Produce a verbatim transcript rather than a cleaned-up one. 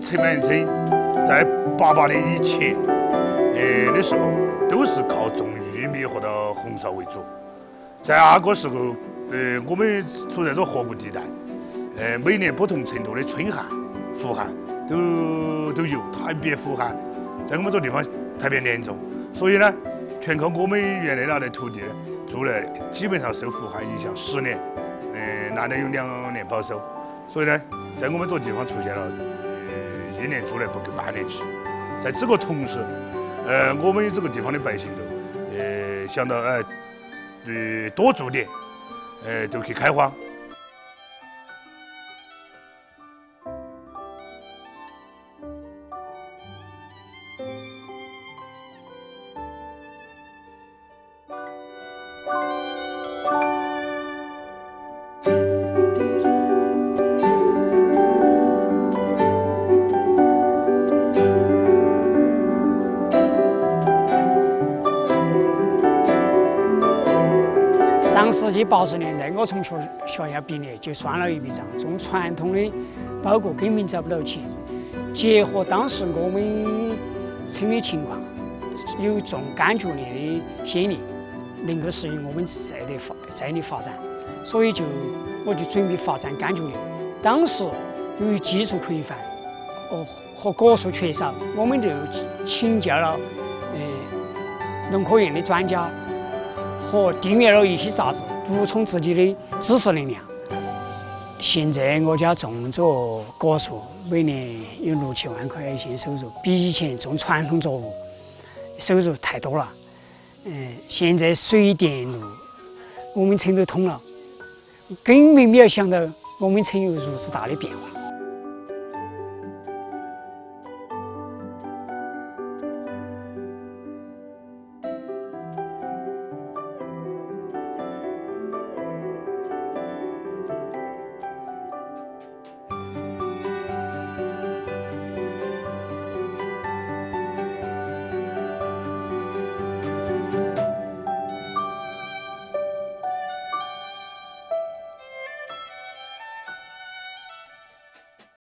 陈满村在八八年以前，呃的时候都是靠种玉米和到红烧为主。在那个时候，呃，我们处在这河谷地带，呃，每年不同程度的春旱、伏旱都都有，特别伏旱，在我们这地方特别严重。所以呢，全靠我们原来那的土地呢，做了基本上受伏旱影响十年，呃，难得有两年保收。所以呢，在我们这地方出现了，呃，一年做了不够半年期。在这个同时，呃，我们这个地方的百姓都，呃，想到呃，对，多做点，呃，都去开荒。 上世纪八十年代，我从学学校毕业就算了一笔账，种传统的包谷根本找不到钱。结合当时我们村的情况，有种柑橘类的先例，能够适应我们在的发在的发展，所以就我就准备发展柑橘类。当时由于技术匮乏，哦和果树缺少，我们就请教了呃农科院的专家。和订阅了一些杂志，补充自己的知识能量。现在我家种着果树，每年有六七万块钱收入，比以前种传统作物收入太多了。嗯，现在水电路我们村都通了，根本没有想到我们村有如此大的变化。